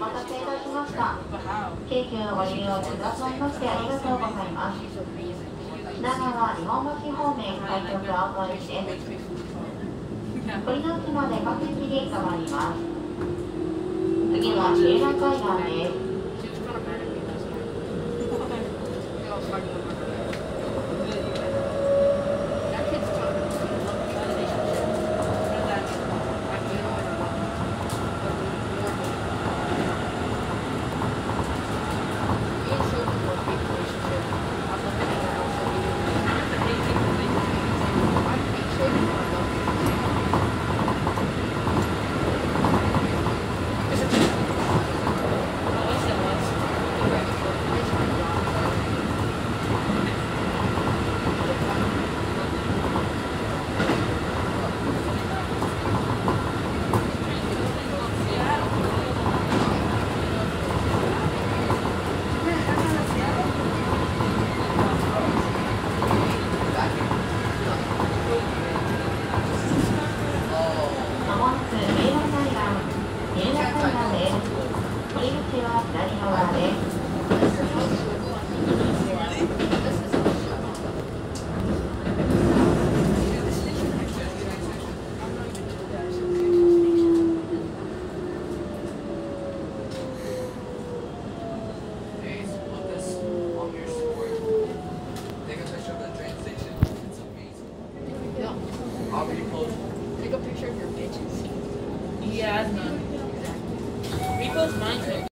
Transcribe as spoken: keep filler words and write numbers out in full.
待たせいたしました。京急をご利用くださいましてありがとうございます。長は日本橋方面開局青森市です。堀之内まで各駅に停まります。次は椎名海岸です。 Take a picture of your bitches. Yeah, that's not. Repost mine too.